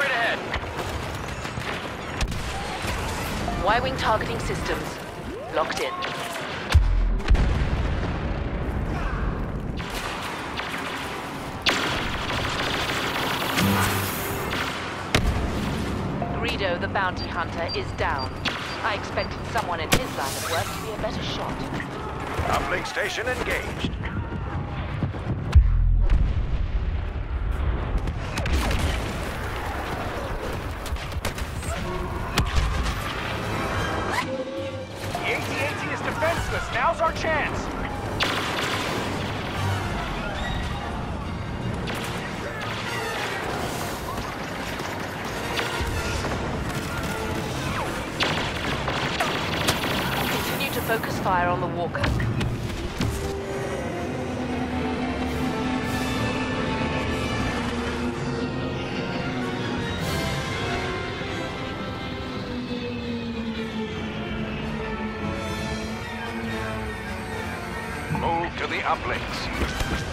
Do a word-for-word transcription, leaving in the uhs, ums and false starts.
Straight ahead. Y-wing targeting systems locked in. Greedo, the bounty hunter, is down. I expected someone in his line of work to be a better shot. Uplink station engaged. The A T A T is defenseless. Now's our chance. Continue to focus fire on the walker. Move to the uplinks.